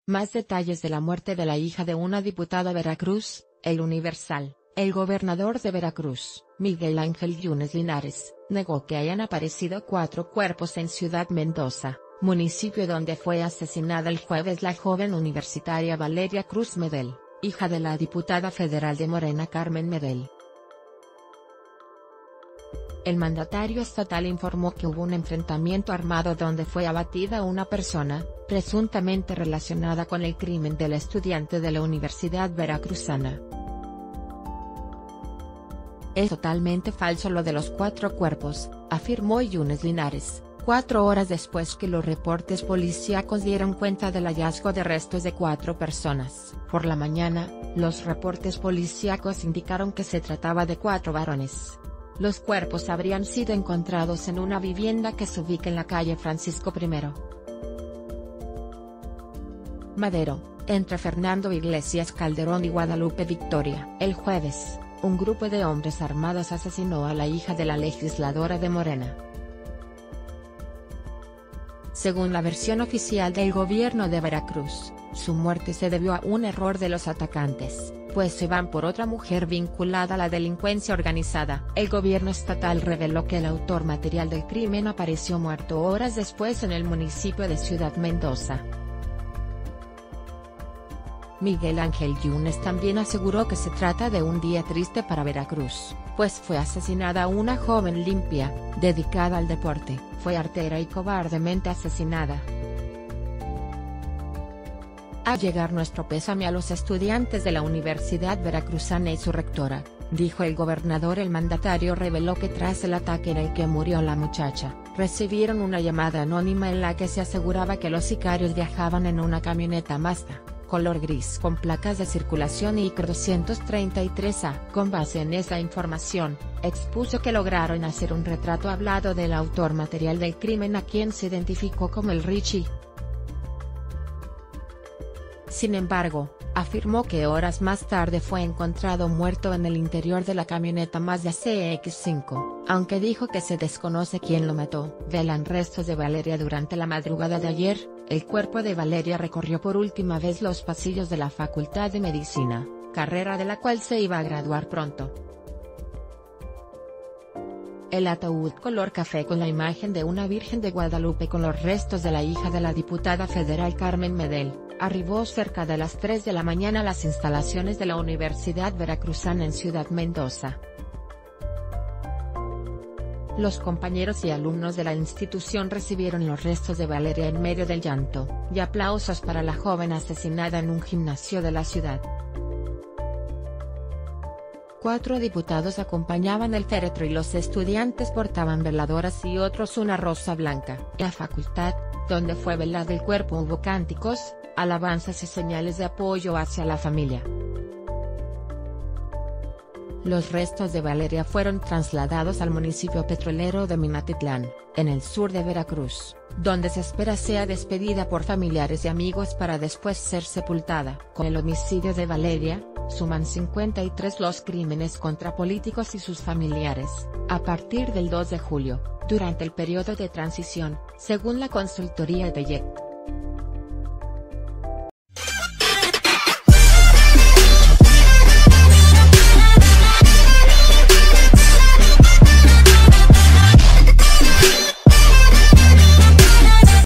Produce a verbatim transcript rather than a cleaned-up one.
Más detalles de la muerte de la hija de una diputada Veracruz. El Universal. El gobernador de Veracruz, Miguel Ángel Yunes Linares, negó que hayan aparecido cuatro cuerpos en Ciudad Mendoza, municipio donde fue asesinada el jueves la joven universitaria Valeria Cruz Medel, hija de la diputada federal de Morena Carmen Medel. El mandatario estatal informó que hubo un enfrentamiento armado donde fue abatida una persona, presuntamente relacionada con el crimen del estudiante de la Universidad Veracruzana. Es totalmente falso lo de los cuatro cuerpos, afirmó Yunes Linares, cuatro horas después que los reportes policíacos dieron cuenta del hallazgo de restos de cuatro personas. Por la mañana, los reportes policíacos indicaron que se trataba de cuatro varones. Los cuerpos habrían sido encontrados en una vivienda que se ubica en la calle Francisco primero Madero, entre Fernando Iglesias Calderón y Guadalupe Victoria. El jueves, un grupo de hombres armados asesinó a la hija de la legisladora de Morena. Según la versión oficial del gobierno de Veracruz, su muerte se debió a un error de los atacantes, pues se van por otra mujer vinculada a la delincuencia organizada. El gobierno estatal reveló que el autor material del crimen apareció muerto horas después en el municipio de Ciudad Mendoza. Miguel Ángel Yunes también aseguró que se trata de un día triste para Veracruz, pues fue asesinada una joven limpia, dedicada al deporte, fue artera y cobardemente asesinada. Al llegar nuestro pésame a los estudiantes de la Universidad Veracruzana y su rectora, dijo el gobernador. El mandatario reveló que tras el ataque en el que murió la muchacha, recibieron una llamada anónima en la que se aseguraba que los sicarios viajaban en una camioneta Mazda, color gris con placas de circulación I C R doscientos treinta y tres A. Con base en esa información, expuso que lograron hacer un retrato hablado del autor material del crimen, a quien se identificó como el Richie. Sin embargo, afirmó que horas más tarde fue encontrado muerto en el interior de la camioneta Mazda C X cinco, aunque dijo que se desconoce quién lo mató. Velan restos de Valeria. Durante la madrugada de ayer, el cuerpo de Valeria recorrió por última vez los pasillos de la Facultad de Medicina, carrera de la cual se iba a graduar pronto. El ataúd color café con la imagen de una Virgen de Guadalupe con los restos de la hija de la diputada federal Carmen Medel, arribó cerca de las tres de la mañana a las instalaciones de la Universidad Veracruzana en Ciudad Mendoza. Los compañeros y alumnos de la institución recibieron los restos de Valeria en medio del llanto y aplausos para la joven asesinada en un gimnasio de la ciudad. Cuatro diputados acompañaban el féretro y los estudiantes portaban veladoras y otros una rosa blanca. En la facultad, donde fue velado el cuerpo, hubo cánticos, alabanzas y señales de apoyo hacia la familia. Los restos de Valeria fueron trasladados al municipio petrolero de Minatitlán, en el sur de Veracruz, donde se espera sea despedida por familiares y amigos para después ser sepultada. Con el homicidio de Valeria, suman cincuenta y tres los crímenes contra políticos y sus familiares, a partir del dos de julio, durante el periodo de transición, según la consultoría de Y E C.